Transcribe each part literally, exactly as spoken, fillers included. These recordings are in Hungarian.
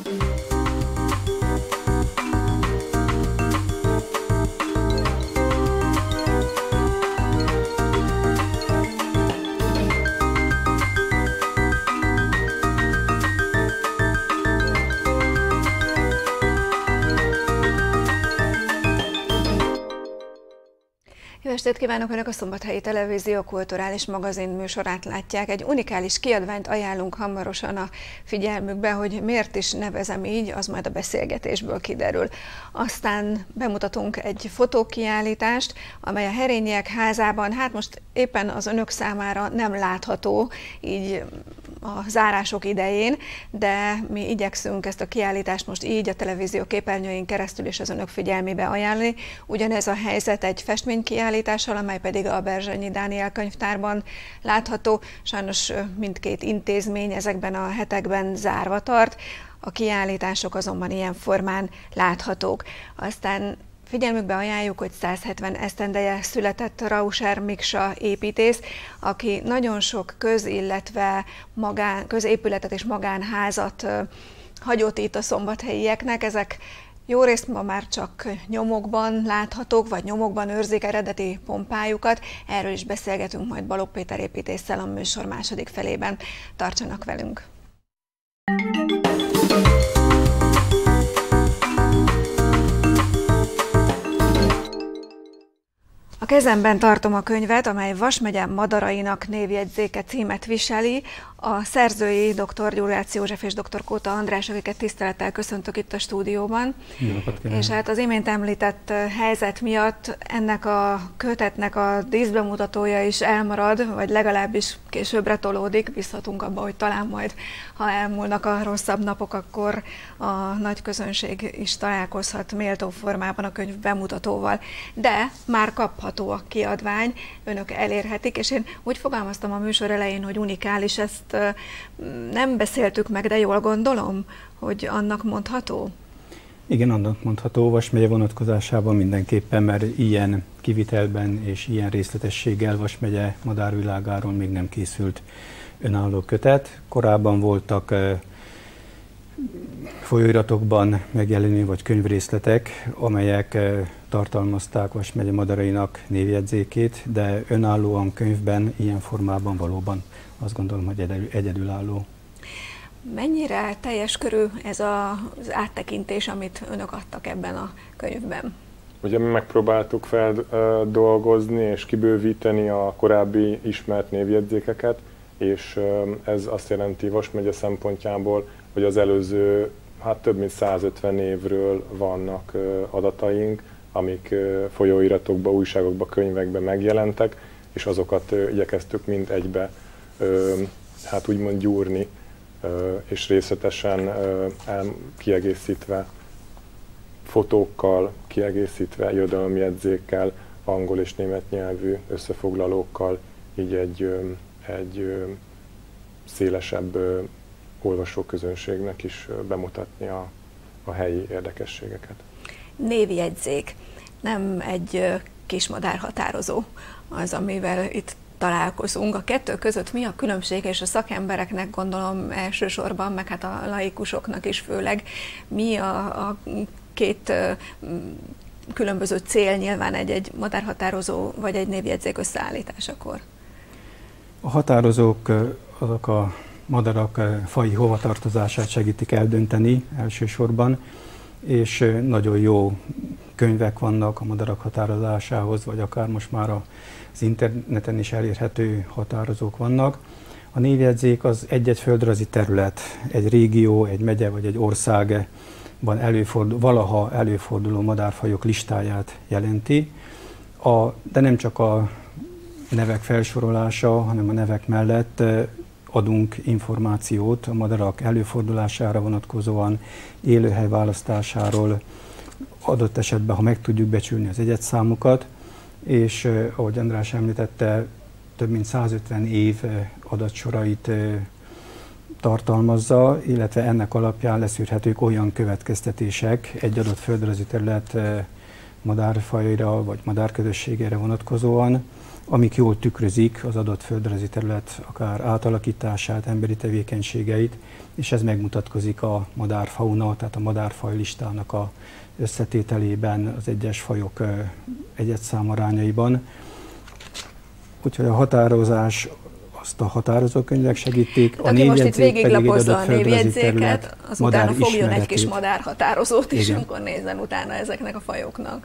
Jó estét kívánok! Önök a Szombathelyi Televízió kulturális magazin műsorát látják. Egy unikális kiadványt ajánlunk hamarosan a figyelmükbe, hogy miért is nevezem így, az majd a beszélgetésből kiderül. Aztán bemutatunk egy fotókiállítást, amely a Herényiek házában, hát most éppen az önök számára nem látható, így a zárások idején, de mi igyekszünk ezt a kiállítást most így a televízió képernyőin keresztül is az önök figyelmébe ajánlani. Ugyanez a helyzet egy festménykiállítással, amely pedig a Berzsenyi Dániel könyvtárban látható. Sajnos mindkét intézmény ezekben a hetekben zárva tart, a kiállítások azonban ilyen formán láthatók. Aztán figyelmükbe ajánljuk, hogy száz hetven esztendeje született Rauser Miksa építész, aki nagyon sok köz, illetve magán, középületet és magánházat hagyott itt a szombathelyieknek. Ezek jó részt ma már csak nyomokban láthatók, vagy nyomokban őrzik eredeti pompájukat. Erről is beszélgetünk majd Balogh Péter építésszel a műsor második felében. Tartsanak velünk! A kezemben tartom a könyvet, amely Vas megye madarainak névjegyzéke címet viseli. A szerzői dr. Gyurlácz József és dr. Kóta András, akiket tisztelettel köszöntök itt a stúdióban. És hát az imént említett helyzet miatt ennek a kötetnek a díszbemutatója is elmarad, vagy legalábbis későbbre tolódik. Bízhatunk abba, hogy talán majd, ha elmúlnak a rosszabb napok, akkor a nagy közönség is találkozhat méltó formában a könyv bemutatóval. De már kapható a kiadvány, önök elérhetik, és én úgy fogalmaztam a műsor elején, hogy unikális, ezt nem beszéltük meg, de jól gondolom, hogy annak mondható? Igen, annak mondható, Vas megye vonatkozásában mindenképpen, mert ilyen kivitelben és ilyen részletességgel Vas megye madárvilágáról még nem készült önálló kötet. Korábban voltak folyóiratokban megjelenő vagy könyvrészletek, amelyek tartalmazták Vas megye madarainak névjegyzékét, de önállóan könyvben, ilyen formában valóban azt gondolom, hogy egyedülálló. Mennyire teljes körű ez az áttekintés, amit önök adtak ebben a könyvben? Ugye mi megpróbáltuk feldolgozni és kibővíteni a korábbi ismert névjegyzékeket, és ez azt jelenti Vas megye szempontjából, hogy az előző, hát több mint százötven évről vannak adataink, amik folyóiratokba, újságokba, könyvekbe megjelentek, és azokat igyekeztük mind egybe hát úgymond gyúrni, és részletesen kiegészítve, fotókkal, kiegészítve, irodalomjegyzékkel, angol és német nyelvű összefoglalókkal, így egy, egy szélesebb olvasóközönségnek is bemutatni a, a helyi érdekességeket. Névjegyzék, nem egy kismadár határozó az, amivel itt találkozunk. A kettő között mi a különbség, és a szakembereknek gondolom elsősorban, meg hát a laikusoknak is főleg, mi a, a két különböző cél nyilván egy-egy madárhatározó vagy egy névjegyzék összeállításakor? A határozók azok a madarak faji hovatartozását segítik eldönteni elsősorban, és nagyon jó könyvek vannak a madarak határozásához, vagy akár most már az interneten is elérhető határozók vannak. A névjegyzék az egy-egy földrajzi terület, egy régió, egy megye vagy egy országban előfordul, valaha előforduló madárfajok listáját jelenti, a, de nem csak a nevek felsorolása, hanem a nevek mellett adunk információt a madarak előfordulására vonatkozóan, élőhely választásáról, adott esetben, ha meg tudjuk becsülni az egyedszámukat, és ahogy András említette, több mint százötven év adatsorait tartalmazza, illetve ennek alapján leszűrhetők olyan következtetések egy adott földrajzi terület madárfajra vagy madárközösségére vonatkozóan, amik jól tükrözik az adott földrajzi terület akár átalakítását, emberi tevékenységeit, és ez megmutatkozik a madárfauna, tehát a madárfaj listának a összetételében, az egyes fajok egyedszámarányaiban. Úgyhogy a határozás azt a határozókönyvek segítik. Tehát, a aki most itt végiglapozza a névjegyzéket, az utána fogjon egy kis madárhatározót is, amikor nézzen utána ezeknek a fajoknak.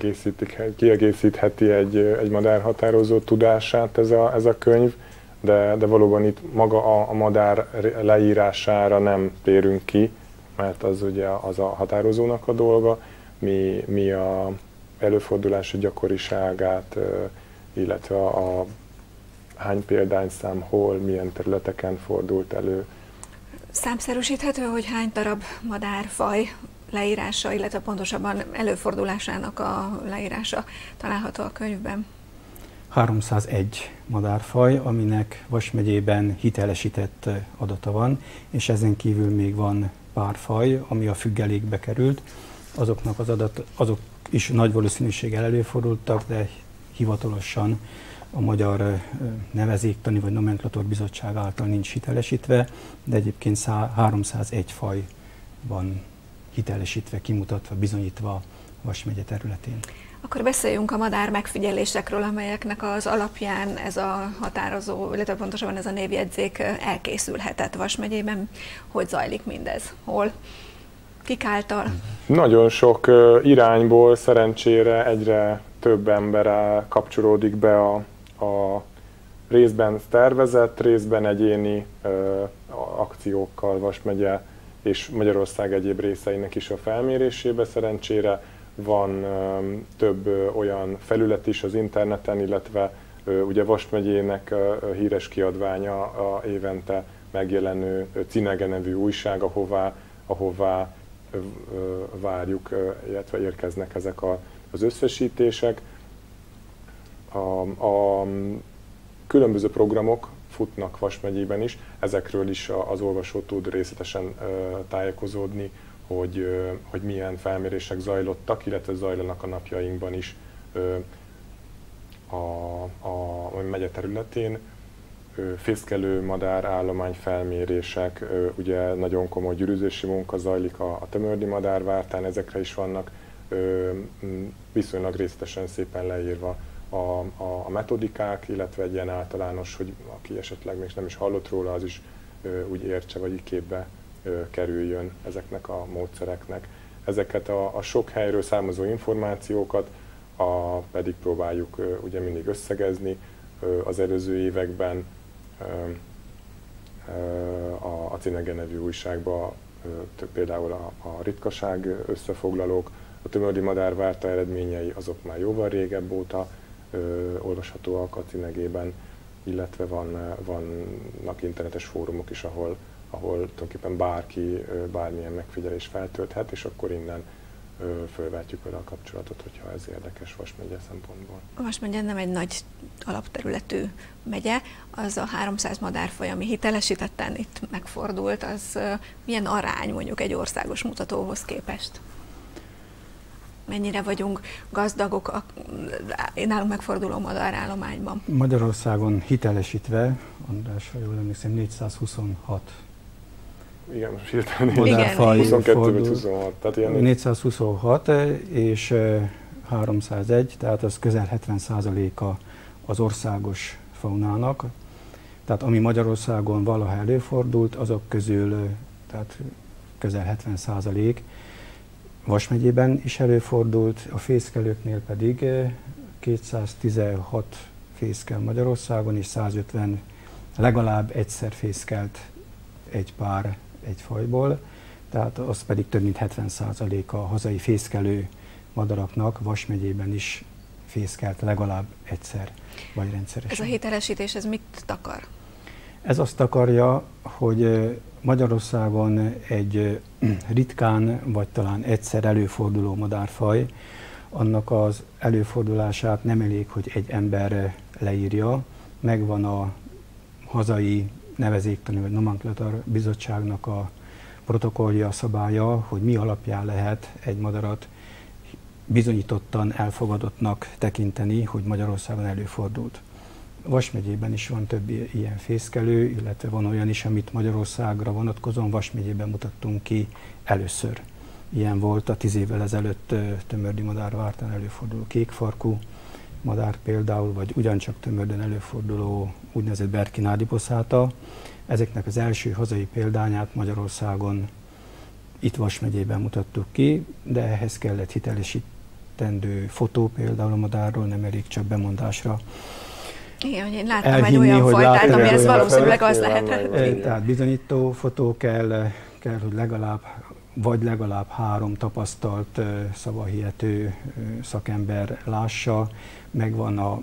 Kiegészítheti egy, egy madárhatározó tudását ez a, ez a könyv, de, de valóban itt maga a, a madár leírására nem térünk ki, mert az ugye az a határozónak a dolga, mi, mi a előfordulási gyakoriságát, illetve a hány példányszám, hol, milyen területeken fordult elő. Számszerűsíthető, hogy hány darab madárfaj leírása, illetve pontosabban előfordulásának a leírása található a könyvben? háromszázegy madárfaj, aminek Vas megyében hitelesített adata van, és ezen kívül még van pár faj, ami a függelékbe került. Azoknak az adat, azok is nagy valószínűséggel előfordultak, de hivatalosan a Magyar Nevezéktani vagy Nomenklatúr Bizottság által nincs hitelesítve, de egyébként háromszázegy faj van hitelesítve, kimutatva, bizonyítva Vas megye területén. Akkor beszéljünk a madár megfigyelésekről, amelyeknek az alapján ez a határozó, illetve pontosabban ez a névjegyzék elkészülhetett Vas megyében. Hogy zajlik mindez? Hol? Kik által? Nagyon sok irányból szerencsére egyre több ember kapcsolódik be a, a részben tervezett, részben egyéni ö, akciókkal Vas megye és Magyarország egyéb részeinek is a felmérésébe. Szerencsére van ö, több ö, olyan felület is az interneten, illetve ö, ugye Vas megyének ö, híres kiadványa a évente megjelenő Cinege nevű újság, ahová, ahová ö, ö, várjuk, ö, illetve érkeznek ezek a, az összesítések. A, a különböző programok futnak Vas megyében is, ezekről is az olvasó tud részletesen tájékozódni, hogy, hogy milyen felmérések zajlottak, illetve zajlanak a napjainkban is a, a megye területén. Fészkelő madár állomány felmérések, ugye nagyon komoly gyűrűzési munka zajlik a, a Tömördi madárvártán, ezekre is vannak viszonylag részletesen szépen leírva A, a, a metodikák, illetve egy ilyen általános, hogy aki esetleg még nem is hallott róla, az is ö, úgy értse, vagy így képbe ö, kerüljön ezeknek a módszereknek. Ezeket a, a sok helyről származó információkat a, pedig próbáljuk ö, ugye mindig összegezni. Ö, az előző években ö, ö, a, a Cinege nevű újságban ö, például a, a ritkaság összefoglalók, a Tömördi madárvárta eredményei azok már jóval régebb óta Ö, olvashatóak a Cinegében, illetve van, vannak internetes fórumok is, ahol, ahol tulajdonképpen bárki ö, bármilyen megfigyelés feltölthet, és akkor innen ö, fölvetjük vele a kapcsolatot, hogyha ez érdekes Vas megye szempontból. Vas megye nem egy nagy alapterületű megye, az a háromszáz madárfaj, ami hitelesítetten itt megfordult, az ö, milyen arány mondjuk egy országos mutatóhoz képest? Mennyire vagyunk gazdagok a nálunk megforduló madárállományban? Magyarországon hitelesítve, András, ha jól emlékszem, négyszázhuszonhat Igen, most hirtelen madárfaj huszonkettő huszonhat, tehát ilyen négyszázhuszonhat és háromszázegy, tehát az közel hetven százaléka az országos faunának. Tehát ami Magyarországon valaha előfordult, azok közül tehát közel hetven százalék Vas megyében is előfordult, a fészkelőknél pedig kétszáztizenhat fészkel Magyarországon, és százötven legalább egyszer fészkelt egy pár egy fajból, tehát az pedig több mint hetven százalék a hazai fészkelő madaraknak Vas megyében is fészkelt legalább egyszer, vagy rendszeresen. Ez a hitelesítés, ez mit takar? Ez azt takarja, hogy Magyarországon egy ritkán, vagy talán egyszer előforduló madárfaj, annak az előfordulását nem elég, hogy egy ember leírja, megvan a hazai Nevezéktani vagy Nomenklatúr Bizottságnak a protokollja, szabálya, hogy mi alapján lehet egy madarat bizonyítottan elfogadottnak tekinteni, hogy Magyarországon előfordult. Vas megyében is van több ilyen fészkelő, illetve van olyan is, amit Magyarországra vonatkozóan Vas megyében mutattunk ki először. Ilyen volt a tíz évvel ezelőtt Tömördi Madárvártán előforduló kékfarkú madár például, vagy ugyancsak Tömördön előforduló úgynevezett berkinádi boszáta. Ezeknek az első hazai példányát Magyarországon itt Vas megyében mutattuk ki, de ehhez kellett hitelesítendő fotó például a madárról, nem elég csak bemondásra. Igen, hogy én láttam elhinni, egy olyan fajtát, ami ez valószínűleg az lehetett. Tehát bizonyító fotó kell, kell, hogy legalább, vagy legalább három tapasztalt, szavahihető szakember lássa, megvan a,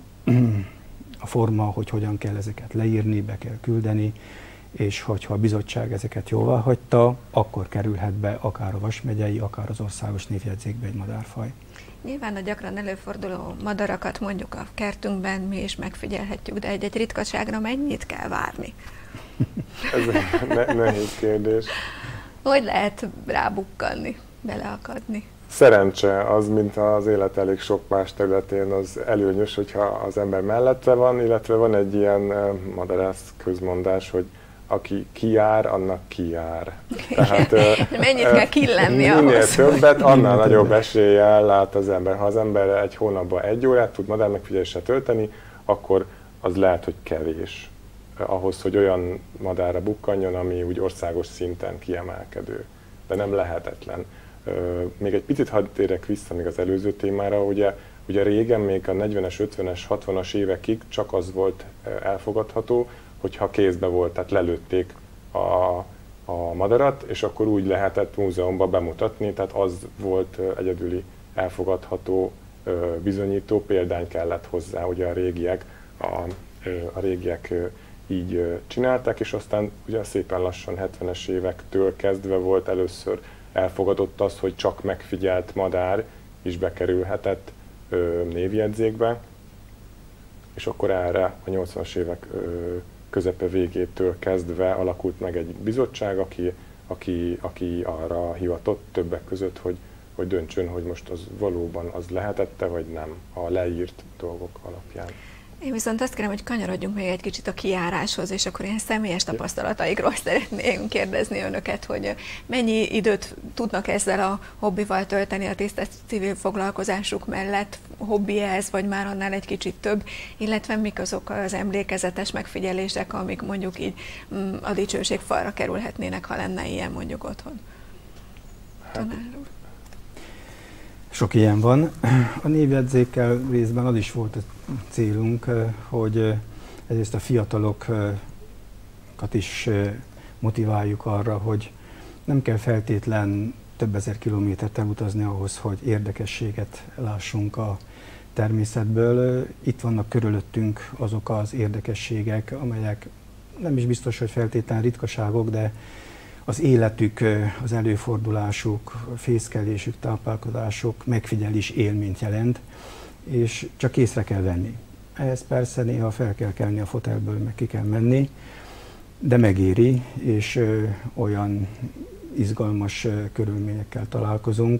a forma, hogy hogyan kell ezeket leírni, be kell küldeni, és hogyha a bizottság ezeket jóvá hagyta, akkor kerülhet be akár a Vas megyei, akár az országos névjegyzékbe egy madárfaj. Nyilván a gyakran előforduló madarakat mondjuk a kertünkben mi is megfigyelhetjük, de egy-egy ritkaságra mennyit kell várni? Ez ne nehéz kérdés. Hogy lehet rábukkanni, beleakadni? Szerencse az, mint az élet elég sok más területén, az előnyös, hogyha az ember mellette van, illetve van egy ilyen madarász közmondás, hogy aki kijár, annak kijár. Tehát, mennyit kell killenni ahhoz? Minél többet, annál nagyobb eséllyel lát az ember. Ha az ember egy hónapban egy órát tud madármegfigyelésre tölteni, akkor az lehet, hogy kevés ahhoz, hogy olyan madárra bukkanjon, ami úgy országos szinten kiemelkedő. De nem lehetetlen. Még egy picit hadd térek vissza még az előző témára, ugye, ugye régen, még a negyvenes, ötvenes, hatvanas évekig csak az volt elfogadható, hogyha kézbe volt, tehát lelőtték a, a madarat, és akkor úgy lehetett múzeumban bemutatni, tehát az volt egyedüli elfogadható bizonyító, példány kellett hozzá, ugye a régiek, a, a régiek így csinálták, és aztán ugye szépen lassan hetvenes évektől kezdve volt először elfogadott az, hogy csak megfigyelt madár is bekerülhetett ö, névjegyzékbe, és akkor erre a nyolcvanas évek ö, közepe végétől kezdve alakult meg egy bizottság, aki, aki, aki arra hivatott többek között, hogy, hogy döntsön, hogy most az valóban az lehetette, vagy nem a leírt dolgok alapján. Én viszont azt kérem, hogy kanyarodjunk még egy kicsit a kijáráshoz, és akkor ilyen személyes tapasztalataikról szeretném kérdezni önöket, hogy mennyi időt tudnak ezzel a hobbival tölteni a tisztes civil foglalkozásuk mellett, hobbi ez, vagy már annál egy kicsit több, illetve mik azok az emlékezetes megfigyelések, amik mondjuk így a dicsőség falra kerülhetnének, ha lenne ilyen mondjuk otthon. Tanár úr. Sok ilyen van. A névjegyzékkel részben az is volt a célunk, hogy egyrészt a fiatalokat is motiváljuk arra, hogy nem kell feltétlen több ezer kilométert elutazni ahhoz, hogy érdekességet lássunk a természetből. Itt vannak körülöttünk azok az érdekességek, amelyek nem is biztos, hogy feltétlen ritkaságok, de az életük, az előfordulásuk, fészkelésük, táplálkozásuk megfigyelés élményt jelent, és csak észre kell venni. Ehhez persze néha fel kell kelni a fotelből, meg ki kell menni, de megéri, és ö, olyan izgalmas ö, körülményekkel találkozunk.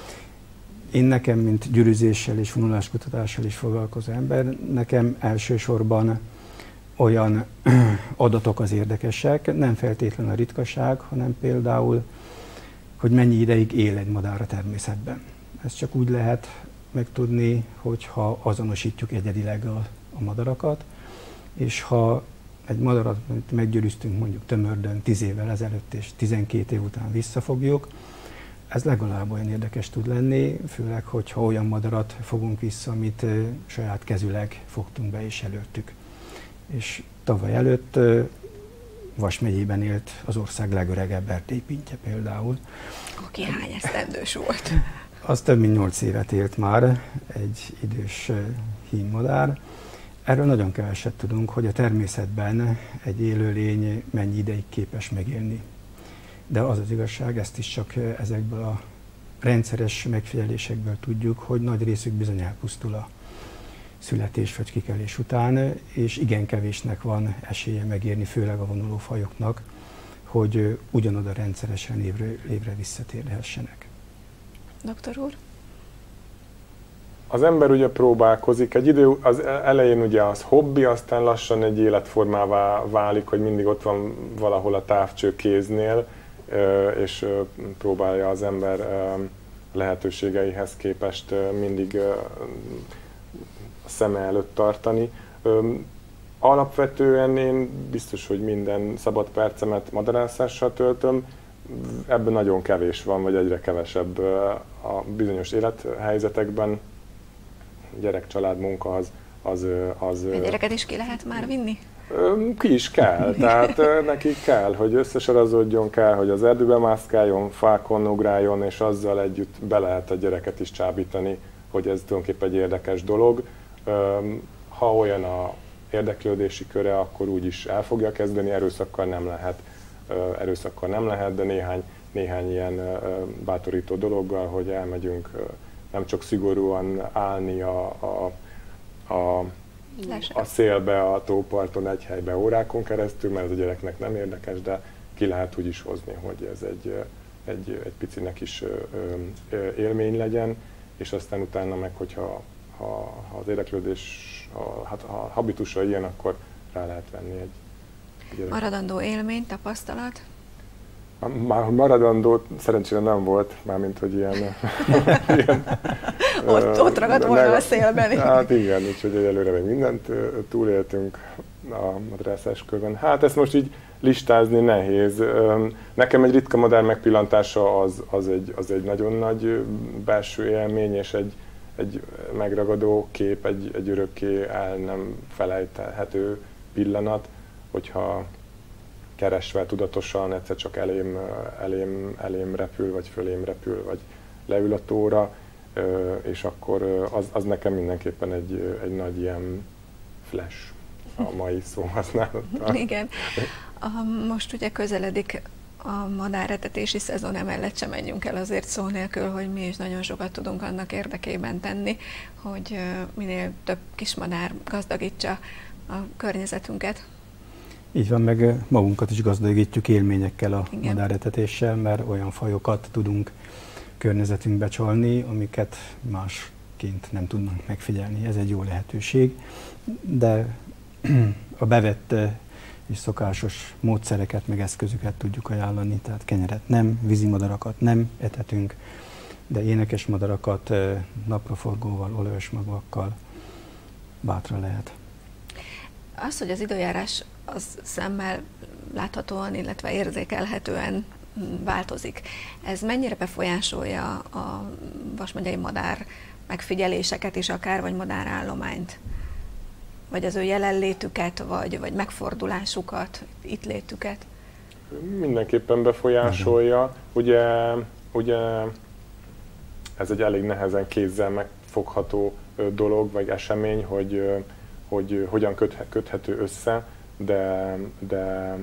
Én nekem, mint gyűrűzéssel és vonuláskutatással is foglalkozó ember, nekem elsősorban olyan adatok az érdekesek, nem feltétlenül a ritkaság, hanem például, hogy mennyi ideig él egy madár a természetben. Ezt csak úgy lehet megtudni, hogyha azonosítjuk egyedileg a, a madarakat, és ha egy madarat meggyőztünk mondjuk Tömördön tíz évvel ezelőtt és tizenkét év után visszafogjuk, ez legalább olyan érdekes tud lenni, főleg, hogyha olyan madarat fogunk vissza, amit saját kezüleg fogtunk be és előttük. És tavaly előtt Vas megyében élt az ország legöregebb erdélypintje például. Aki hány esztendős volt? Az több mint nyolc évet élt már, egy idős hímmadár. Erről nagyon keveset tudunk, hogy a természetben egy élőlény mennyi ideig képes megélni. De az az igazság, ezt is csak ezekből a rendszeres megfigyelésekből tudjuk, hogy nagy részük bizony elpusztul a születés vagy kikelés után, és igen kevésnek van esélye megérni, főleg a vonulófajoknak, hogy ugyanoda rendszeresen évre, évre visszatérhessenek. Doktor úr? az ember ugye próbálkozik, egy idő az elején ugye az hobbi, aztán lassan egy életformává válik, hogy mindig ott van valahol a távcső kéznél, és próbálja az ember lehetőségeihez képest mindig a szeme előtt tartani. Alapvetően én biztos, hogy minden szabad percemet madarászással töltöm, ebben nagyon kevés van, vagy egyre kevesebb a bizonyos élethelyzetekben. Gyerek, család, munka az... az, az a gyereket is ki lehet már vinni? Ki is kell, tehát neki kell, hogy összesorazódjon, kell, hogy az erdőbe mászkáljon, fákon ugráljon, és azzal együtt be lehet a gyereket is csábítani, hogy ez tulajdonképpen egy érdekes dolog. Ha olyan a érdeklődési köre, akkor úgyis el fogja kezdeni, erőszakkal nem lehet, erőszakkal nem lehet, de néhány, néhány ilyen bátorító dologgal, hogy elmegyünk nem csak szigorúan állni a, a, a, a szélbe, a tóparton egy helybe órákon keresztül, mert ez a gyereknek nem érdekes, de ki lehet úgy is hozni, hogy ez egy, egy, egy picinek is élmény legyen, és aztán utána meg, hogyha ha, ha az érdeklődés, ha, hát, ha a habitusa ilyen, akkor rá lehet venni egy gyerek. Maradandó élmény, tapasztalat? Már maradandó szerencsére nem volt, mármint hogy ilyen... ilyen ott, ott ragadt volna a szélben. Hát igen, úgyhogy előre még mindent túléltünk a madarászás körben. Hát ezt most így listázni nehéz. Nekem egy ritka madár megpillantása az, az, egy, az egy nagyon nagy belső élmény, és egy, egy megragadó kép, egy, egy örökké el nem felejthető pillanat, hogyha keresve tudatosan egyszer csak elém, elém, elém repül, vagy fölém repül, vagy leül a tóra, és akkor az, az nekem mindenképpen egy, egy nagy ilyen flash a mai szóhasználattal. Igen. Most ugye közeledik a madáretetési szezon, emellett sem menjünk el azért szó nélkül, hogy mi is nagyon sokat tudunk annak érdekében tenni, hogy minél több kismadár gazdagítsa a környezetünket. Így van, meg magunkat is gazdagítjuk élményekkel a madáretetéssel, mert olyan fajokat tudunk környezetünkbe csalni, amiket másként nem tudnak megfigyelni. Ez egy jó lehetőség, de a bevett és szokásos módszereket, meg eszközöket tudjuk ajánlani, tehát kenyeret nem, vízimadarakat nem etetünk, de énekes madarakat napraforgóval, olajos magvakkal bátran lehet. Az, hogy az időjárás az szemmel láthatóan, illetve érzékelhetően változik, ez mennyire befolyásolja a vasmegyei madár megfigyeléseket is akár, vagy madárállományt? Vagy az ő jelenlétüket, vagy, vagy megfordulásukat, itt létüket? Mindenképpen befolyásolja. Ugye, ugye ez egy elég nehezen kézzel megfogható dolog, vagy esemény, hogy, hogy hogyan köthető össze, de, de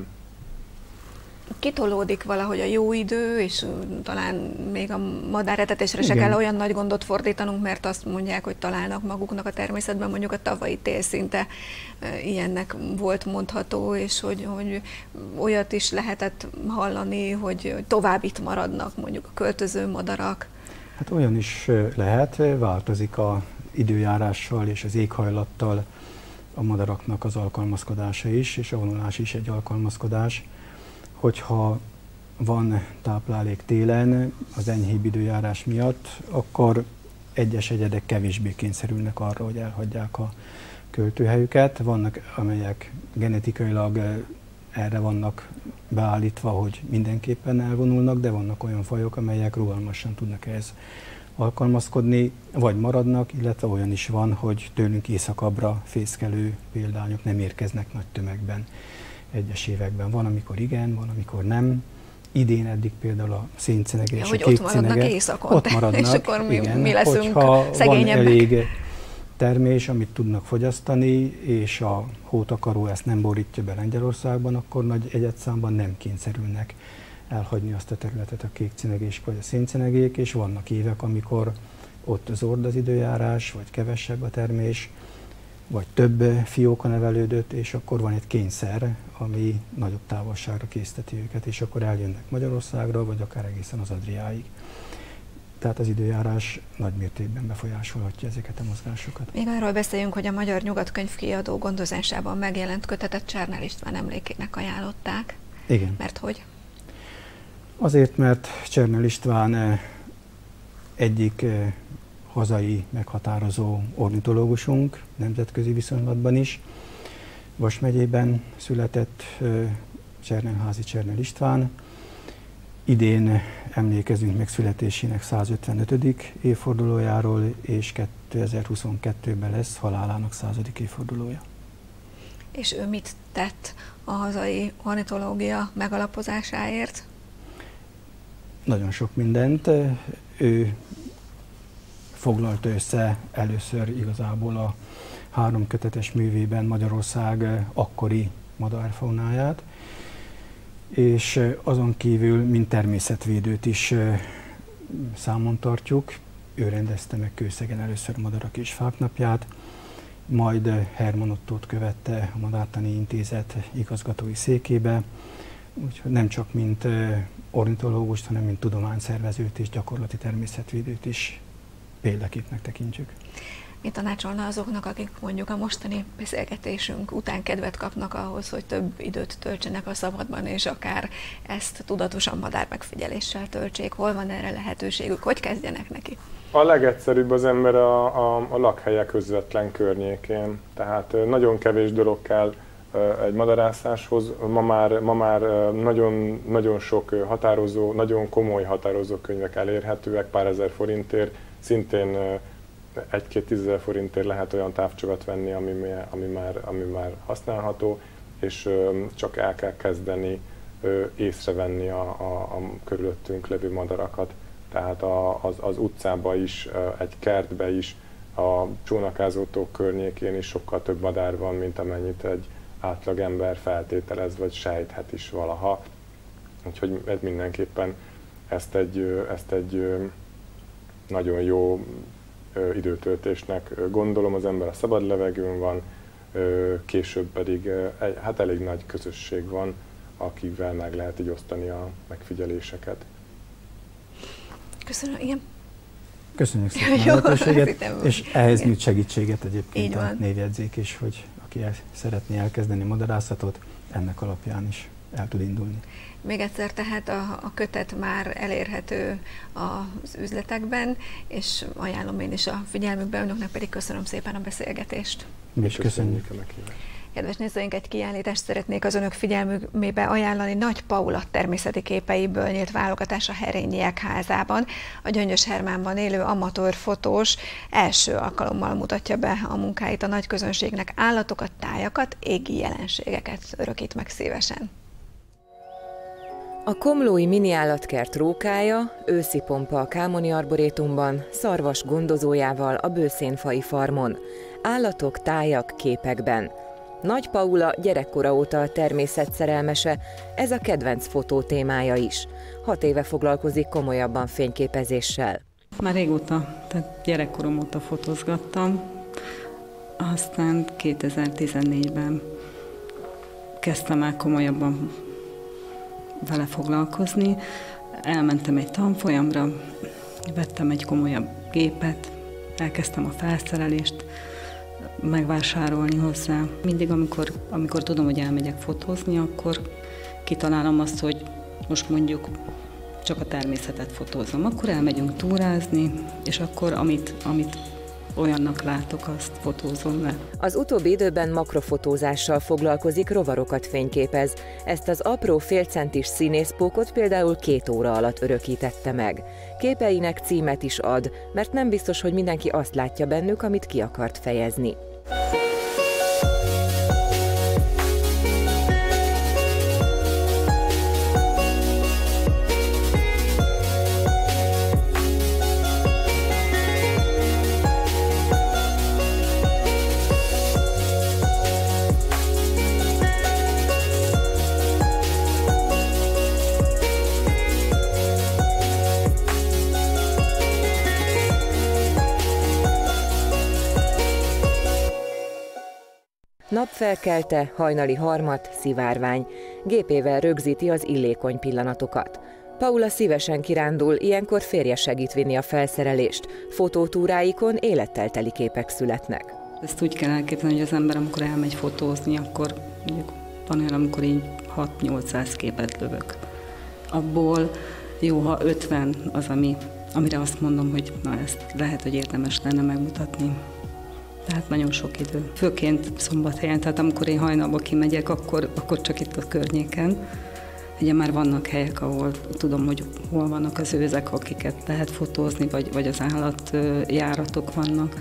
kitolódik valahogy a jó idő, és talán még a madáretetésre se kell olyan nagy gondot fordítanunk, mert azt mondják, hogy találnak maguknak a természetben, mondjuk a tavalyi tél szinte ilyennek volt mondható, és hogy, hogy olyat is lehetett hallani, hogy tovább itt maradnak mondjuk a költöző madarak. Hát olyan is lehet, változik az időjárással és az éghajlattal a madaraknak az alkalmazkodása is, és a vonulás is egy alkalmazkodás. Hogyha van táplálék télen az enyhébb időjárás miatt, akkor egyes egyedek kevésbé kényszerülnek arra, hogy elhagyják a költőhelyüket. Vannak, amelyek genetikailag erre vannak beállítva, hogy mindenképpen elvonulnak, de vannak olyan fajok, amelyek rugalmasan tudnak ehhez alkalmazkodni, vagy maradnak, illetve olyan is van, hogy tőlünk északabbra fészkelő példányok nem érkeznek nagy tömegben. Egyes években van, amikor igen, van, amikor nem. Idén eddig például a széncenege ja, és a kékcenege ott maradnak, és akkor mi, igen, mi leszünk hogyha szegényebbek. Van elég termés, amit tudnak fogyasztani, és a hótakaró ezt nem borítja be Lengyelországban, akkor nagy egyedszámban nem kényszerülnek elhagyni azt a területet a kékcenegések vagy a széncenegék, és vannak évek, amikor ott zord az időjárás, vagy kevesebb a termés, vagy több fióka nevelődött, és akkor van egy kényszer, ami nagyobb távolságra készteti őket, és akkor eljönnek Magyarországra, vagy akár egészen az Adriáig. tehát az időjárás nagy mértékben befolyásolhatja ezeket a mozgásokat. Még arról beszéljünk, hogy a Magyar Nyugat könyvkiadó gondozásában megjelent kötetet Csernel István emlékének ajánlották. Igen. Mert hogy? Azért, mert Csernel István egyik hazai meghatározó ornitológusunk, nemzetközi viszonylatban is. Vas megyében született Csernelházy Csernel István. Idén emlékezünk meg születésének százötvenötödik évfordulójáról, és kétezer-huszonkettőben lesz halálának századik évfordulója. És ő mit tett a hazai ornitológia megalapozásáért? Nagyon sok mindent. Ő foglalta össze először igazából a három kötetes művében Magyarország akkori madárfaunáját, és azon kívül, mint természetvédőt is számon tartjuk. Ő rendezte meg Kőszegen először a Madarak és Fák napját, majd Herman Ottót követte a Madártani Intézet igazgatói székébe, úgyhogy nem csak mint ornitológust, hanem mint tudományszervezőt és gyakorlati természetvédőt is példaképnek tekintjük. Mit tanácsolna azoknak, akik mondjuk a mostani beszélgetésünk után kedvet kapnak ahhoz, hogy több időt töltsenek a szabadban, és akár ezt tudatosan madármegfigyeléssel töltsék? Hol van erre lehetőségük? Hogy kezdjenek neki? A legegyszerűbb az ember a, a, a lakhelye közvetlen környékén. Tehát nagyon kevés dolog kell egy madarászáshoz. Ma már, ma már nagyon, nagyon sok határozó, nagyon komoly határozó könyvek elérhetőek pár ezer forintért. Szintén egy-két tízezer forintért lehet olyan távcsövet venni, ami, ami, már, ami már használható, és csak el kell kezdeni észrevenni a, a, a körülöttünk levő madarakat. Tehát a, az, az utcába is, egy kertbe is, a csónakázótók környékén is sokkal több madár van, mint amennyit egy átlag ember feltételez, vagy sejthet is valaha. Úgyhogy ez mindenképpen ezt egy, ezt egy nagyon jó időtöltésnek gondolom, az ember a szabad levegőn van, később pedig hát elég nagy közösség van, akivel meg lehet így osztani a megfigyeléseket. Köszönöm, igen. Köszönjük szépen a lehetőséget, és ehhez nyújt segítséget egyébként a névjegyzék is, hogy aki el, szeretné elkezdeni madarászatot, ennek alapján is el tud indulni. Még egyszer, tehát a, a kötet már elérhető az üzletekben, és ajánlom én is a figyelmükbe, önöknek pedig köszönöm szépen a beszélgetést. Mi is köszönjük a meghívást. Kedves nézőink, egy kiállítást szeretnék az önök figyelmébe ajánlani. Nagy Paula természeti képeiből nyílt válogatás a Herényiek házában. A Gyöngyös Hermánban élő amatőr fotós első alkalommal mutatja be a munkáit a nagy közönségnek, állatokat, tájakat, égi jelenségeket örökít meg szívesen. A komlói mini állatkert rókája, őszi pompa a Kámoni Arborétumban, szarvas gondozójával a Bőszénfai farmon, állatok, tájak képekben. Nagy Paula gyerekkora óta a természet szerelmese, ez a kedvenc fotó témája is. Hat éve foglalkozik komolyabban fényképezéssel. Már régóta, tehát gyerekkorom óta fotózgattam, aztán kétezer-tizennégyben kezdtem el komolyabban vele foglalkozni. Elmentem egy tanfolyamra, vettem egy komolyabb gépet, elkezdtem a felszerelést megvásárolni hozzá. Mindig, amikor, amikor tudom, hogy elmegyek fotózni, akkor kitalálom azt, hogy most mondjuk csak a természetet fotózom. Akkor elmegyünk túrázni, és akkor amit, amit olyannak látok, azt fotózom le. Az utóbbi időben makrofotózással foglalkozik, rovarokat fényképez. Ezt az apró félcentis színészpókot például két óra alatt örökítette meg. Képeinek címet is ad, mert nem biztos, hogy mindenki azt látja bennük, amit ki akart fejezni. Napfelkelte, hajnali harmat, szivárvány. Gépével rögzíti az illékony pillanatokat. Paula szívesen kirándul, ilyenkor férje segít vinni a felszerelést. Fotótúráikon élettel teli képek születnek. Ezt úgy kell elképzelni, hogy az ember, amikor elmegy fotózni, akkor mondjuk van olyan, amikor így hat-nyolcszáz képet lövök. Abból jó, ha ötven az, ami, amire azt mondom, hogy na ezt lehet, hogy érdemes lenne megmutatni. Tehát nagyon sok idő. Főként Szombathelyen, tehát amikor én hajnalba kimegyek, akkor, akkor csak itt a környéken. Ugye már vannak helyek, ahol tudom, hogy hol vannak az őzek, akiket lehet fotózni, vagy, vagy az állatjáratok vannak.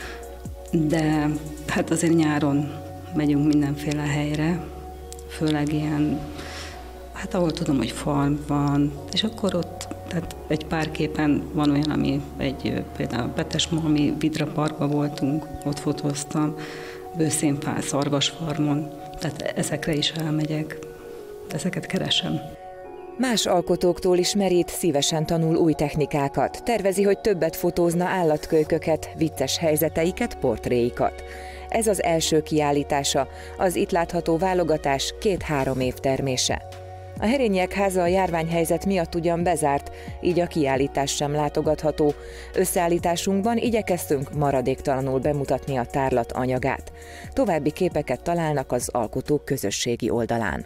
De hát azért nyáron megyünk mindenféle helyre, főleg ilyen, hát ahol tudom, hogy farm van, és akkor ott, tehát egy pár képen van olyan, ami egy, például Betesmalmi Vidra Parkban voltunk, ott fotóztam, Bőszénfál, Szarvasfarmon, tehát ezekre is elmegyek, ezeket keresem. Más alkotóktól is merít, szívesen tanul új technikákat. Tervezi, hogy többet fotózna állatkölyköket, vicces helyzeteiket, portréikat. Ez az első kiállítása, az itt látható válogatás két-három év termése. A Herényiek háza a járványhelyzet miatt ugyan bezárt, így a kiállítás sem látogatható. Összeállításunkban igyekeztünk maradéktalanul bemutatni a tárlat anyagát. További képeket találnak az alkotók közösségi oldalán.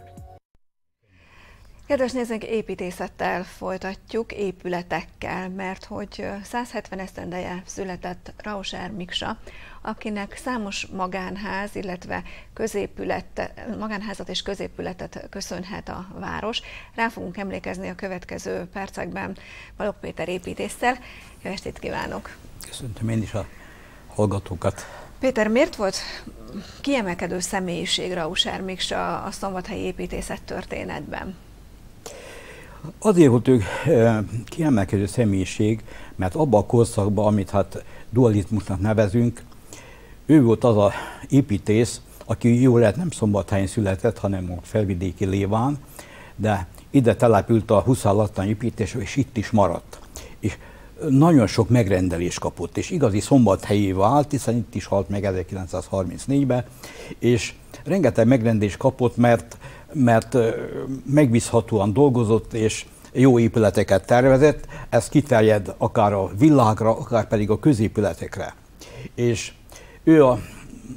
Kedves nézőink, építészettel folytatjuk, épületekkel, mert hogy száz hetven esztendeje született Rauser Miksa, akinek számos magánház, illetve középület, magánházat és középületet köszönhet a város. Rá fogunk emlékezni a következő percekben Balogh Péter építésszel. Jó estét kívánok! Köszöntöm én is a hallgatókat. Péter, miért volt kiemelkedő személyiség Rauser Miksa a szombathelyi építészet történetben? Azért volt ő kiemelkedő személyiség, mert abban a korszakban, amit hát dualizmusnak nevezünk, ő volt az az építész, aki jól lehet nem Szombathelyen született, hanem a felvidéki Léván, de ide települt a Huszár-Lattany építés, és itt is maradt. És nagyon sok megrendelést kapott, és igazi szombathelyé vált, hiszen itt is halt meg ezerkilencszázharmincnégyben, és rengeteg megrendelést kapott, mert mert megbízhatóan dolgozott, és jó épületeket tervezett, ez kiterjed akár a villákra, akár pedig a középületekre. És ő a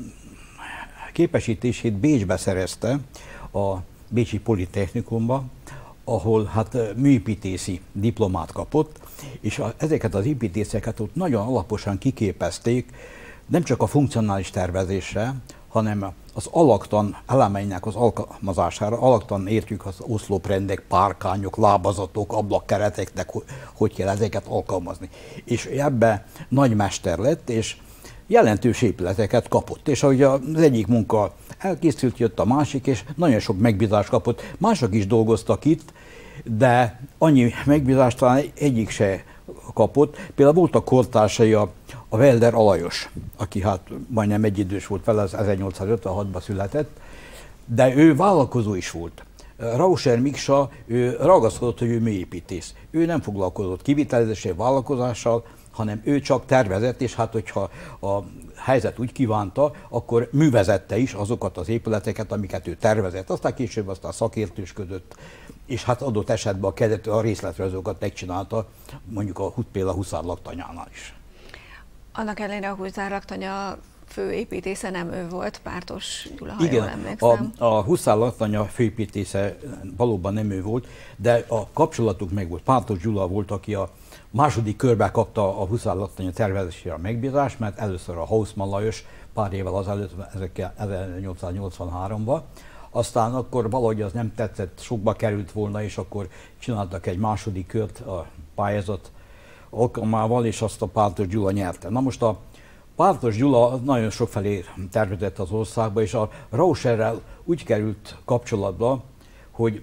képesítését Bécsbe szerezte, a Bécsi Politechnikumba, ahol hát műépítészi diplomát kapott, és a, ezeket az építészeket ott nagyon alaposan kiképezték, nem csak a funkcionális tervezésre, hanem az alaktan elemeinek az alkalmazására. Alaktan értjük az oszloprendek, párkányok, lábazatok, ablakkereteknek, hogy kell ezeket alkalmazni. És ebbe nagy mester lett, és jelentős épületeket kapott. És ahogy az egyik munka elkészült, jött a másik, és nagyon sok megbízást kapott. Mások is dolgoztak itt, de annyi megbízást talán egyik se kapott. Például volt a kortársai a, a Welder Alajos, aki hát majdnem egyidős volt vele, az ezernyolcszázötvenhatban született, de ő vállalkozó is volt. Rauser Miksa, ő ragaszkodott, hogy ő műépítész. Ő nem foglalkozott kivitelezéssel, vállalkozással, hanem ő csak tervezett, és hát hogyha a helyzet úgy kívánta, akkor művezette is azokat az épületeket, amiket ő tervezett. Aztán később aztán szakértősködött, és hát adott esetben a, kezdet, a részletrajzokat megcsinálta, mondjuk a például a Huszár-Lattanyánál is. Annak ellenére a Huszár-Lattanya főépítésze nem ő volt, Pártos Gyula, ha igen, jól emlékszem. a, a Huszár-Lattanya főépítésze valóban nem ő volt, de a kapcsolatuk meg volt. Pártos Gyula volt, aki a második körben kapta a Huszár-Lattanya tervezésére a megbízást, mert először a Hausmann Lajos pár évvel azelőtt, ezernyolcszáznyolcvanháromban. Aztán akkor valahogy az nem tetszett, sokba került volna, és akkor csináltak egy második kört a pályázat alkalmával, és azt a Pártos Gyula nyerte. Na most a Pártos Gyula nagyon sokfelé tervezett az országba, és a Rauserrel úgy került kapcsolatba, hogy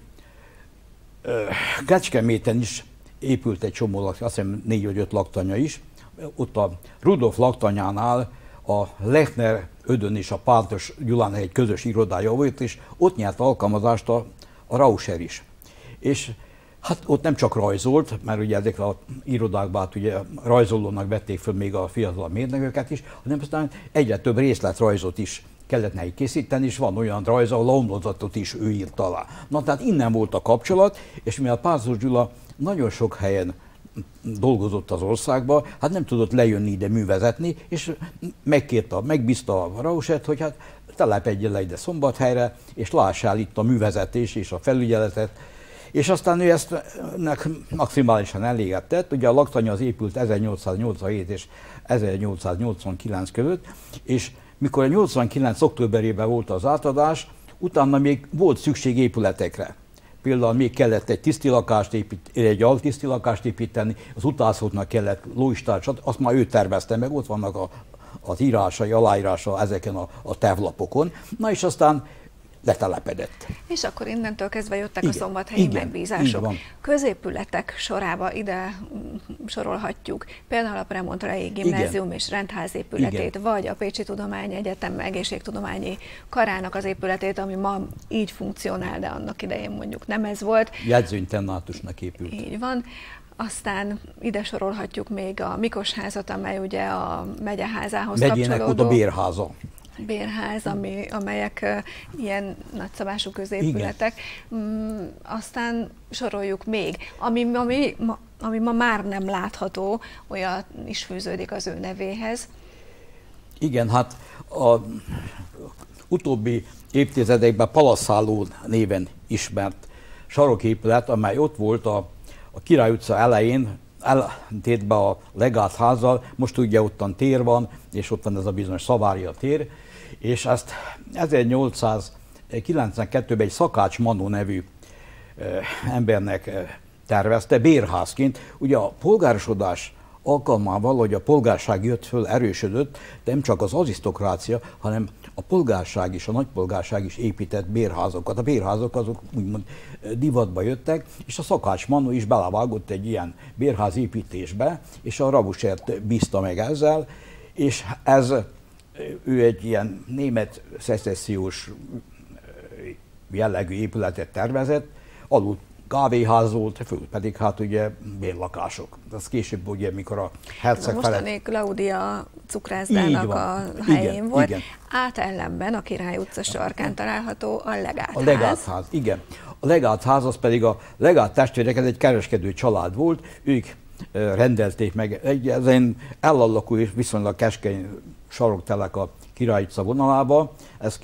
Kecskeméten is épült egy csomó, azt hiszem négy vagy öt laktanya is. Ott a Rudolf laktanyánál a Lechner Ödön és a Pártos Gyulának egy közös irodája volt, és ott nyert alkalmazást a, a Rauser is. És hát ott nem csak rajzolt, mert ugye ezekre az irodákban hát ugye rajzolónak vették föl még a fiatal mérnököket is, hanem aztán egyre több részletrajzot is kellett neki készíteni, és van olyan rajz, ahol a homlozatot is ő írt alá. Na tehát innen volt a kapcsolat, és mivel Pásztor Gyula nagyon sok helyen dolgozott az országba, hát nem tudott lejönni ide művezetni, és megkérte, megbízta a Rausert, hogy hát telepedjen le ide Szombathelyre, és lássál itt a művezetés és a felügyeletet. És aztán ő ezt maximálisan eléget tett. Ugye a laktanya az épült ezernyolcszáznyolcvanhét és ezernyolcszáznyolcvankilenc között, és mikor a nyolcvankilenc októberében volt az átadás, utána még volt szükség épületekre. Például még kellett egy tisztilakást építeni, egy altisztilakást építeni, az utánszótnak kellett lóistárt, azt már ő tervezte meg, ott vannak a, az írásai, aláírása ezeken a, a tervlapokon. Na és aztán letelepedett. És akkor innentől kezdve jöttek igen, a szombathelyi igen, megbízások. Középületek sorába ide sorolhatjuk. Például a Premontrei Gimnázium és rendház épületét, igen, vagy a Pécsi Tudományegyetem egészségtudományi karának az épületét, ami ma így funkcionál, de annak idején mondjuk nem ez volt. Jegyzőinternátusnak épült. Így van. Aztán ide sorolhatjuk még a Mikosházat, amely ugye a megyeházához Megyének kapcsolódó. Megyének oda bérháza. Bérház, ami, amelyek uh, ilyen nagyszabású középületek. Mm, aztán soroljuk még, ami, ami, ma, ami ma már nem látható, olyan is fűződik az ő nevéhez. Igen, hát a utóbbi évtizedekben Palaszálló néven ismert saroképület, amely ott volt a, a Király utca elején, ellentétben a Legátházzal, most ugye ottan tér van, és ott van ez a bizonyos Szavária tér, és ezt ezernyolcszázkilencvenkettőben egy Szakács Manó nevű embernek tervezte bérházként. Ugye a polgárosodás alkalmával, hogy a polgárság jött föl, erősödött, de nem csak az arisztokrácia, hanem a polgárság is, a nagypolgárság is épített bérházakat. A bérházak azok úgymond divatba jöttek, és a Szakács Manó is belevágott egy ilyen bérház építésbe, és a Rabusert bízta meg ezzel, és ez ő egy ilyen német szecessziós jellegű épületet tervezett, alul kávéház volt, föl pedig hát ugye bérlakások. Ez később ugye, mikor a herceg felett... Mostani Klaudia cukrászdának a helyén igen, volt. Igen. Át ellenben a Király utca sarkán található a Legátház. A Legátház, igen. A Legátház az pedig a Legát testvérek, ez egy kereskedő család volt, ők rendelték meg. Egy ezen ellalakú és viszonylag keskeny saroktelek a Király utca vonalába. Ez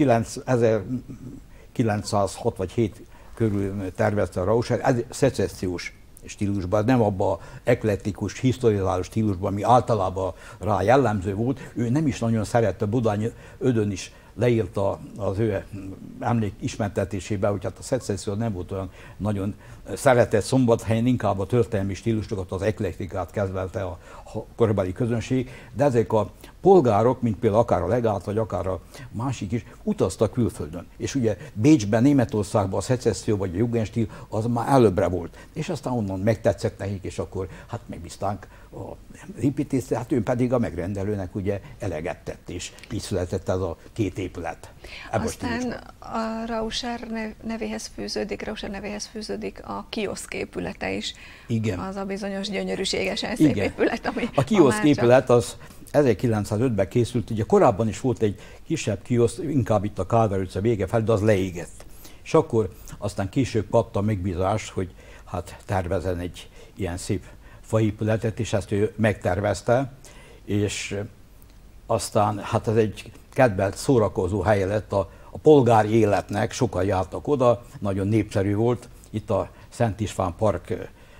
ezerkilencszázhat vagy hét körül tervezte a Rauscher, ez szecessziós stílusban, nem abban az eklektikus, historizáló stílusban, ami általában rá jellemző volt. Ő nem is nagyon szerette, Budányi Ödön is leírta az ő emlék ismertetésében, hogy hát a szecesszió nem volt olyan nagyon szeretett Szombathelyen, inkább a történelmi stílusokat, az eklektikát kedvelte a korabeli közönség, de ezek a polgárok, mint például akár a Legát, vagy akár a másik is, utaztak külföldön. És ugye Bécsben, Németországban a szecesszió vagy a Jugendstil az már előbbre volt. És aztán onnan megtetszett nekik, és akkor hát megbízták a építészet, hát ő pedig a megrendelőnek ugye eleget tett, és így született ez a két épület. Aztán a Rauscher nevéhez fűződik, Rauscher nevéhez fűződik a kioszk épülete is. Igen. Az a bizonyos gyönyörűségesen szép igen. épület, ami a kioszk épület az ezerkilencszázötben készült, ugye korábban is volt egy kisebb kioszk, inkább itt a Kálvár utca vége fel, de az leégett. És akkor aztán később kapta megbízást, hogy hát tervezen egy ilyen szép faépületet, és ezt ő megtervezte, és aztán hát ez egy kedvelt szórakozó helye lett a, a polgári életnek, sokan jártak oda, nagyon népszerű volt itt a Szent István Park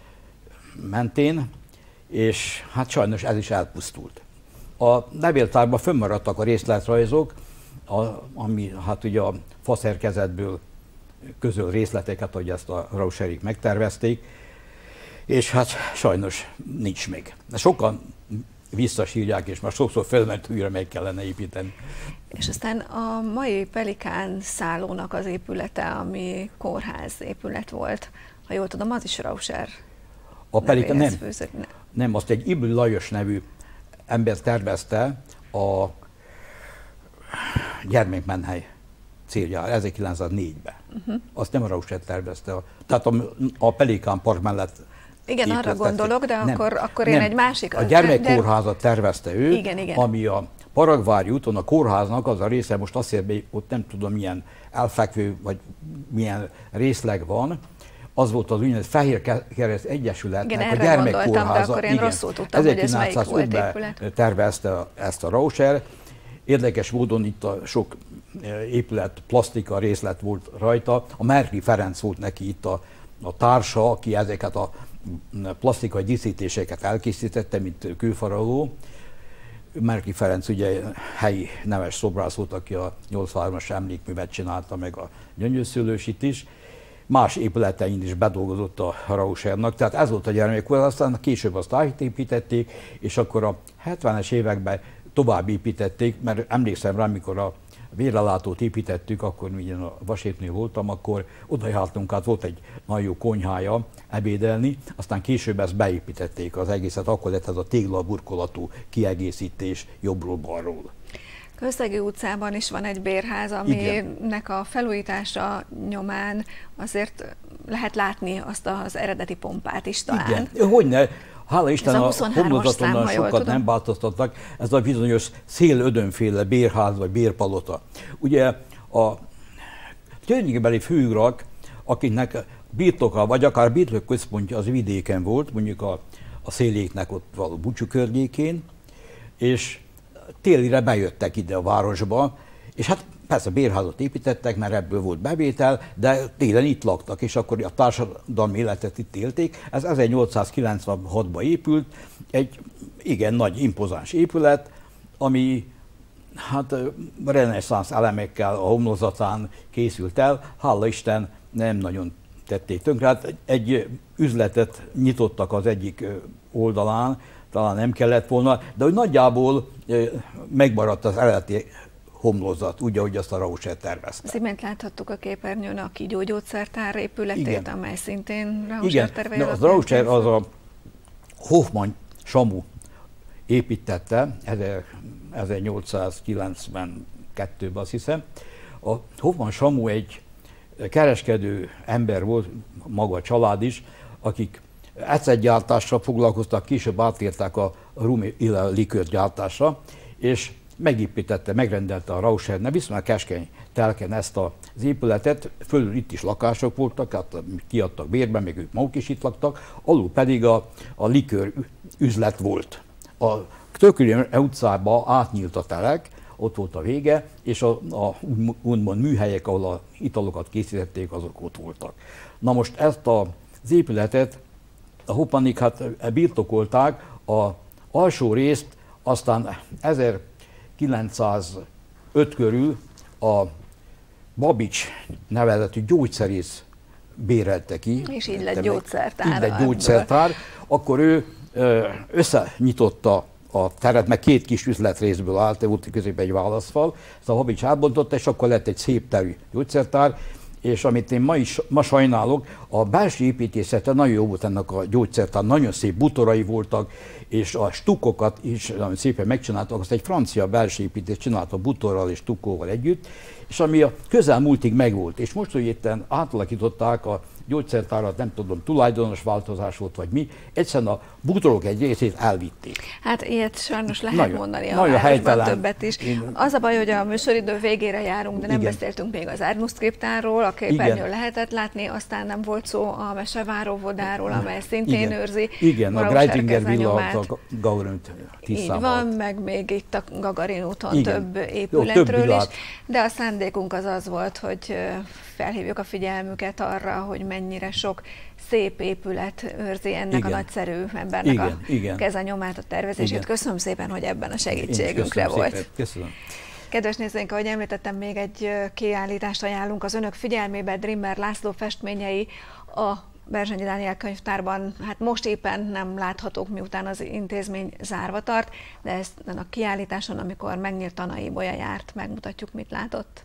mentén, és hát sajnos ez is elpusztult. A levéltárban fönnmaradtak a részletrajzok, a, ami hát ugye a faszerkezetből közöl részleteket, hogy ezt a Rauscherik megtervezték, és hát sajnos nincs még. De sokan visszasírják, és már sokszor felment újra meg kellene építeni. És aztán a mai Pelikán szállónak az épülete, ami kórház épület volt, ha jól tudom, az is Rauscher a Pelikán nem, fűzött. nem, azt egy Ibl Lajos nevű ember tervezte a Gyermekmenhely céljára, ezerkilencszáznégyben. Uh-huh. Azt nem a Rauscher tervezte, a, tehát a, a Pelikán Park mellett. Igen, arra gondolok, de nem, akkor, akkor én nem. egy másik... A gyermekkórházat tervezte ő, igen, igen. ami a Paragvári úton a kórháznak az a része, most azt érbe, ott nem tudom milyen elfekvő, vagy milyen részleg van, az volt az úgynevezett Fehér Kereszt Egyesületnek igen, a gyermekkórháza. De akkor én igen. rosszul tudtam, hogy ez melyik volt épület. Tervezte ezt a Rauscher. Érdekes módon itt a sok épület, plastika részlet volt rajta. A Merki Ferenc volt neki itt a, a társa, aki ezeket a plastikai díszítéseket elkészítette, mint kőfaragó. Merki Ferenc ugye helyi neves szobrász volt, aki a nyolcvanhármas emlékművet csinálta, meg a Gyöngyösszőlősit is. Más épületein is bedolgozott a Rauschernak, tehát ez volt a gyermekkórház, aztán később azt átépítették, és akkor a hetvenes években tovább építették, mert emlékszem rá, amikor a vérrelátót építettük, akkor ugyan a Vasértnél voltam, akkor oda jártunk át, volt egy nagyon jó konyhája ebédelni, aztán később ezt beépítették az egészet, akkor lett ez a téglaburkolatú kiegészítés jobbról-balról. Közszegi utcában is van egy bérház, aminek a felújítása nyomán azért lehet látni azt az eredeti pompát is talán. Igen, hogyne. Hála Isten, a, a homlozaton sokat tudom. nem változtattak, ez a bizonyos szélödönféle bérház vagy bérpalota. Ugye a környékbeli főurak, akiknek birtoka, vagy akár birtok központja az vidéken volt, mondjuk a, a Széléknek ott való Bucsú környékén, és télire bejöttek ide a városba, és hát persze bérházat építettek, mert ebből volt bevétel, de télen itt laktak, és akkor a társadalmi életet itt élték. Ez ezernyolcszázkilencvenhatban épült, egy igen nagy, impozáns épület, ami hát reneszánsz elemekkel a homlokzatán készült el. Hála Isten, nem nagyon tették tönkre. Hát egy üzletet nyitottak az egyik oldalán, talán nem kellett volna, de hogy nagyjából megmaradt az eredeti homlokzat, úgy, ahogy azt a Rauscher tervezte. Az imént láthattuk a képernyőn a kígyógyógyszertár épületét, igen. amely szintén Rauscher igen. tervei alatt. Az Rauscher az a Hoffmann Samu építette ezernyolcszázkilencvenkettőben, azt hiszem. A Hoffmann Samu egy kereskedő ember volt, maga a család is, akik ecetgyártással foglalkoztak, később átértek a rumi likőrgyártásra, és megépítette, megrendelte a Rauscher, viszonylag keskeny telken ezt az épületet, fölül itt is lakások voltak, hát kiadtak bérben, még ők maguk is itt laktak, alul pedig a, a likőr üzlet volt. A Tököli utcába átnyílt a telek, ott volt a vége, és a, a úgymond műhelyek, ahol a italokat készítették, azok ott voltak. Na most ezt a, az épületet a Hoppannék hát birtokolták, a alsó részt aztán ezerkilencszázöt körül a Babics nevezetű gyógyszerész bérelte ki. És így lett gyógyszertár. Így lett gyógyszertár. Akkor ő összenyitotta a teret, meg két kis üzletrészből állt, volt középen egy válaszfal, ezt a Babics átbontotta, és akkor lett egy szép terű gyógyszertár, és amit én ma is ma sajnálok, a belső építészete nagyon jó volt ennek a gyógyszertár, nagyon szép butorai voltak, és a stukkokat is amit szépen megcsináltak, azt egy francia belső építész csinálta butorral és stukkóval együtt, és ami a közelmúltig megvolt. És most, hogy itt átalakították a gyógyszertárat, nem tudom, tulajdonos változás volt, vagy mi, egyszerűen a bútorok egy részét elvitték. Hát ilyet sajnos lehet nagyon, mondani a nagyon városban többet is. Én... Az a baj, hogy a műsoridő végére járunk, de nem igen. beszéltünk még az Árnuszkriptárról, a képernyőn lehetett látni, aztán nem volt szó a Meseváró-vodáról, amely szintén igen. őrzi. Igen, a Greitinger villa, a Gagarin Így van, meg még itt a Gagarin úton igen. több Jó, épületről több is, de a szándékunk az az volt, hogy felhívjuk a figyelmüket arra, hogy mennyire sok szép épület őrzi ennek igen. a nagyszerű embernek igen, a igen. kezenyomát, a tervezését. Igen. Köszönöm szépen, hogy ebben a segítségünkre volt. Szépen. Köszönöm. Kedves nézőink, ahogy említettem, még egy kiállítást ajánlunk az önök figyelmébe, Drimmer László festményei a Berzsenyi Dániel könyvtárban, hát most éppen nem láthatók, miután az intézmény zárva tart, de ezt a kiállításon, amikor megnyílt Tanai Bolya járt, megmutatjuk, mit látott.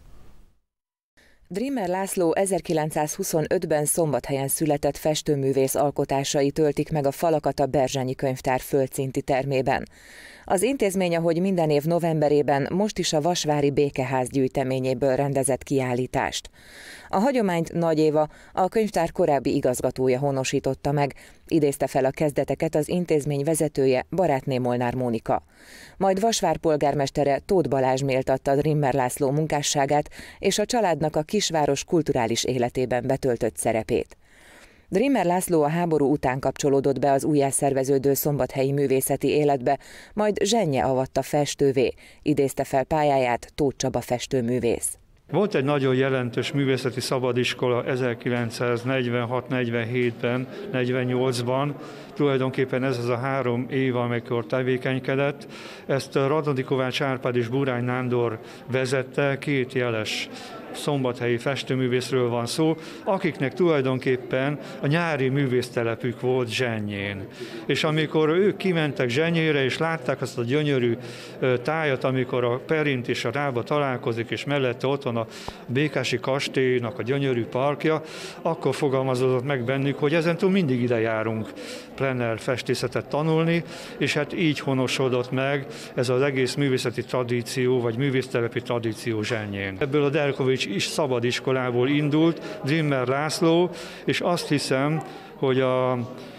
Drimmer László ezerkilencszázhuszonötben Szombathelyen született festőművész alkotásai töltik meg a falakat a Berzsenyi könyvtár földszinti termében. Az intézmény, ahogy minden év novemberében, most is a Vasvári Békeház gyűjteményéből rendezett kiállítást. A hagyományt Nagy Éva, a könyvtár korábbi igazgatója honosította meg, Idézte fel a kezdeteket az intézmény vezetője, barátné Molnár Mónika. Majd Vasvár polgármestere Tóth Balázs méltatta Drimmer László munkásságát és a családnak a kisváros kulturális életében betöltött szerepét. Drimmer László a háború után kapcsolódott be az újjászerveződő szombathelyi művészeti életbe, majd zsennye avatta festővé, idézte fel pályáját Tóth Csaba festőművész. Volt egy nagyon jelentős művészeti szabadiskola ezerkilencszáznegyvenhat negyvenhétben, negyvennyolcban, tulajdonképpen ez az a három év, amikor tevékenykedett. Ezt Radnodi Kovács Árpád és Burány Nándor vezette, két jeles szombathelyi festőművészről van szó, akiknek tulajdonképpen a nyári művésztelepük volt Zsennyén. És amikor ők kimentek Zsennyére, és látták azt a gyönyörű tájat, amikor a Perint és a Rába találkozik, és mellette ott van a Békási kastélynak a gyönyörű parkja, akkor fogalmazódott meg bennük, hogy ezentúl mindig ide járunk plener festészetet tanulni, és hát így honosodott meg ez az egész művészeti tradíció, vagy művésztelepi tradíció Zsennyén. Ebből a Derkovich is szabadiskolából indult Drimmer László, és azt hiszem, hogy a,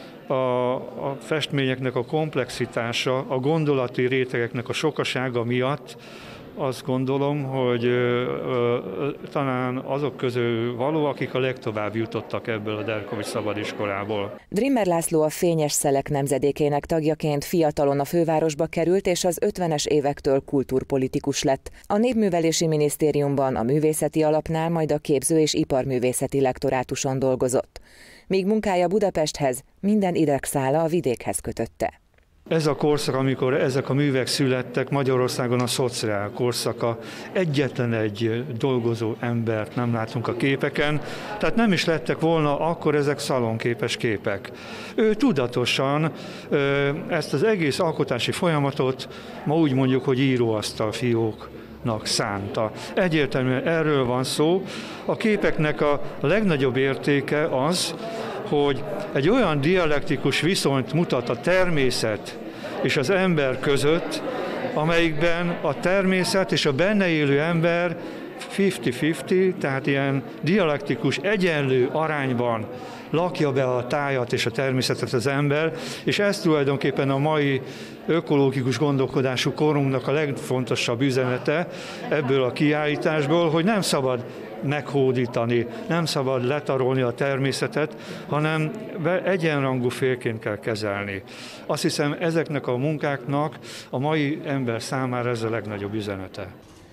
a, a festményeknek a komplexitása, a gondolati rétegeknek a sokasága miatt azt gondolom, hogy ö, ö, talán azok közül való, akik a legtovább jutottak ebből a Derkovich szabadiskolából. Drimmer László a Fényes Szelek nemzedékének tagjaként fiatalon a fővárosba került, és az ötvenes évektől kultúrpolitikus lett. A Népművelési Minisztériumban, a Művészeti Alapnál, majd a Képző- és Iparművészeti Lektorátuson dolgozott. Míg munkája Budapesthez, minden idegszála a vidékhez kötötte. Ez a korszak, amikor ezek a művek születtek, Magyarországon a szociál korszaka. Egyetlen egy dolgozó embert nem látunk a képeken, tehát nem is lettek volna akkor ezek szalonképes képek. Ő tudatosan ezt az egész alkotási folyamatot, ma úgy mondjuk, hogy íróasztal fióknak szánta. Egyértelműen erről van szó. A képeknek a legnagyobb értéke az, hogy egy olyan dialektikus viszonyt mutat a természet és az ember között, amelyikben a természet és a benne élő ember fifty-fifty, tehát ilyen dialektikus, egyenlő arányban lakja be a tájat és a természetet az ember, és ez tulajdonképpen a mai ökológikus gondolkodású korunknak a legfontosabb üzenete ebből a kiállításból, hogy nem szabad meghódítani, nem szabad letarolni a természetet, hanem egyenrangú félként kell kezelni. Azt hiszem, ezeknek a munkáknak a mai ember számára ez a legnagyobb üzenete.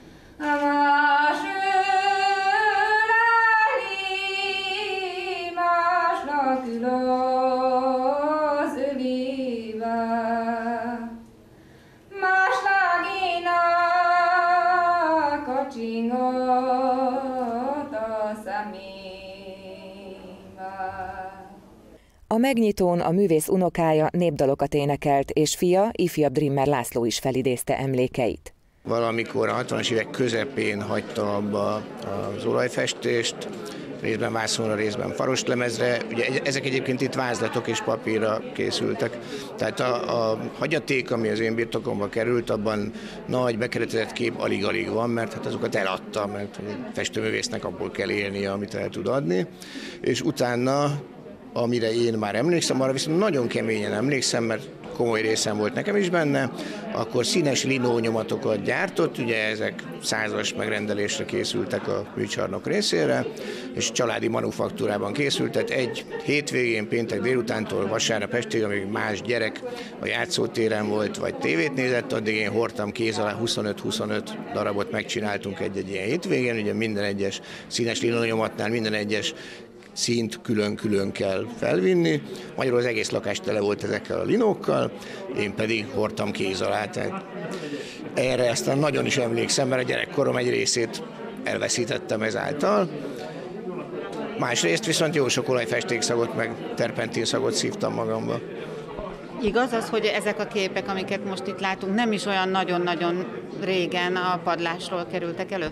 A megnyitón a művész unokája népdalokat énekelt, és fia, ifjabb Drimmer László is felidézte emlékeit. Valamikor a hatvanas évek közepén hagyta abba az olajfestést, részben vászonra, részben farostlemezre. Ugye ezek egyébként itt vázlatok és papírra készültek. Tehát a, a hagyaték, ami az én birtokomba került, abban nagy bekeretezett kép alig-alig van, mert hát azokat eladta, mert a festőművésznek abból kell élnie, amit el tud adni. És utána, amire én már emlékszem, arra viszont nagyon keményen emlékszem, mert komoly részem volt nekem is benne, akkor színes linónyomatokat gyártott, ugye ezek százas megrendelésre készültek a műcsarnok részére, és családi manufaktúrában készült, tehát egy hétvégén, péntek délutántól vasárnap estig, amíg más gyerek a játszótéren volt, vagy tévét nézett, addig én hordtam kéz alá huszonöt-huszonöt darabot megcsináltunk egy-egy ilyen hétvégén, ugye minden egyes színes linónyomatnál minden egyes színt külön-külön kell felvinni. Magyarul az egész lakás tele volt ezekkel a linókkal, én pedig hordtam kéz alá. Tehát erre aztán nagyon is emlékszem, mert a gyerekkorom egy részét elveszítettem ezáltal. Másrészt viszont jó sok olajfestékszagot meg terpentinszagot szívtam magamba. Igaz az, hogy ezek a képek, amiket most itt látunk, nem is olyan nagyon-nagyon régen a padlásról kerültek elő?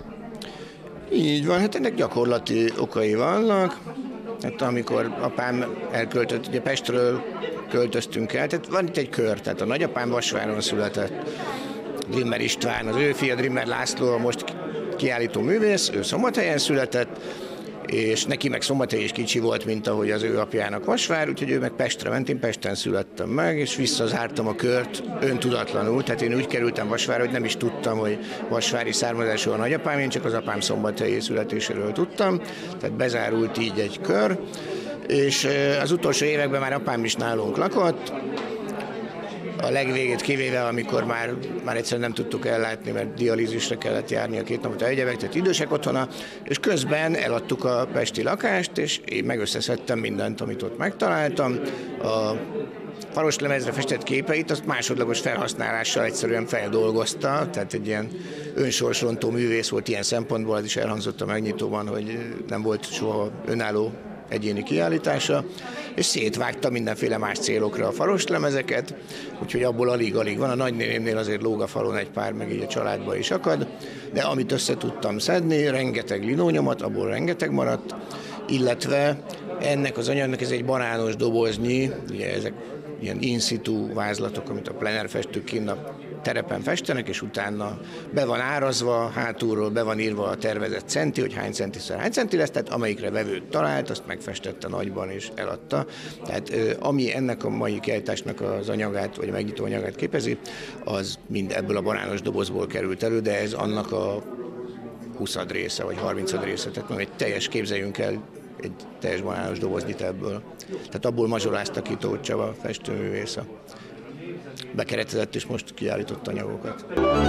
Így van, hát ennek gyakorlati okai vannak. Hát amikor apám elköltött, ugye Pestről költöztünk el, tehát van itt egy kör, tehát a nagyapám Vasváron született, Drimmer István, az ő fia Drimmer László, a most kiállító művész, ő Szombathelyen született, és neki meg Szombathely is kicsi volt, mint ahogy az ő apjának Vasvár, úgyhogy ő meg Pestre ment, én Pesten születtem meg, és visszazártam a kört öntudatlanul, tehát én úgy kerültem Vasvárra, hogy nem is tudtam, hogy vasvári származású a nagyapám, én csak az apám szombathelyi születéséről tudtam, tehát bezárult így egy kör, és az utolsó években már apám is nálunk lakott, a legvégét kivéve, amikor már, már egyszerűen nem tudtuk ellátni, mert dialízisre kellett járni a két napot egyebek, tehát idősek otthona, és közben eladtuk a pesti lakást, és én megösszeszedtem mindent, amit ott megtaláltam. A faroslemezre festett képeit, azt másodlagos felhasználással egyszerűen feldolgozta, tehát egy ilyen önsorsrontó művész volt ilyen szempontból, az is elhangzott a megnyitóban, hogy nem volt soha önálló egyéni kiállítása, és szétvágta mindenféle más célokra a faroslemezeket, úgyhogy abból alig-alig van. A nagynénémnél azért lóg a falon egy pár, meg így a családba is akad, de amit össze tudtam szedni, rengeteg linónyomat, abból rengeteg maradt, illetve ennek az anyagnak ez egy banános doboznyi, ugye ezek ilyen in situ vázlatok, amit a plenerfestők kinn a terepen festenek, és utána be van árazva, hátulról be van írva a tervezett centi, hogy hány centiszer hány centi lesz, tehát amelyikre vevőt talált, azt megfestette nagyban és eladta. Tehát ami ennek a mai kiállításnak az anyagát, vagy a megnyitó anyagát képezi, az mind ebből a banános dobozból került elő, de ez annak a huszad része, vagy harmincad része, tehát egy teljes, képzeljünk el egy teljes banános doboznyit ebből. Tehát abból mazsolázta ki Tóth Csaba festőművész a bekeretezett és most kiállított anyagokat.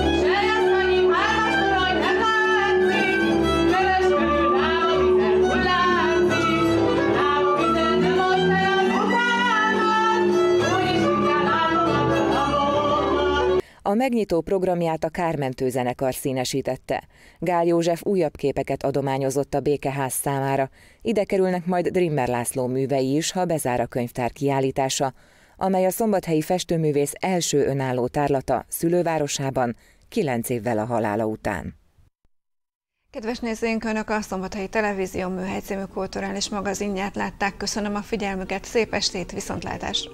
A megnyitó programját a Kármentő zenekar színesítette. Gál József újabb képeket adományozott a Békeház számára. Ide kerülnek majd Drimmer László művei is, ha bezár a könyvtár kiállítása, amely a szombathelyi festőművész első önálló tárlata szülővárosában, kilenc évvel a halála után. Kedves nézőink, Önök a Szombathelyi Televízió Műhely című kulturális magazinját látták. Köszönöm a figyelmüket, szép estét, viszontlátásra!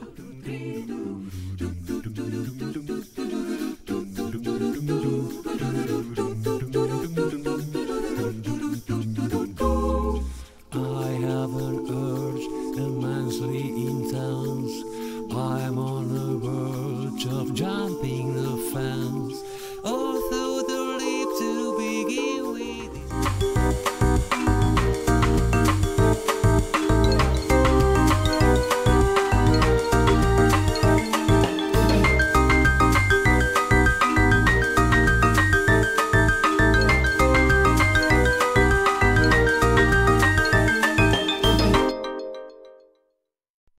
I have an urge immensely intense. I'm on the verge of jumping the fence.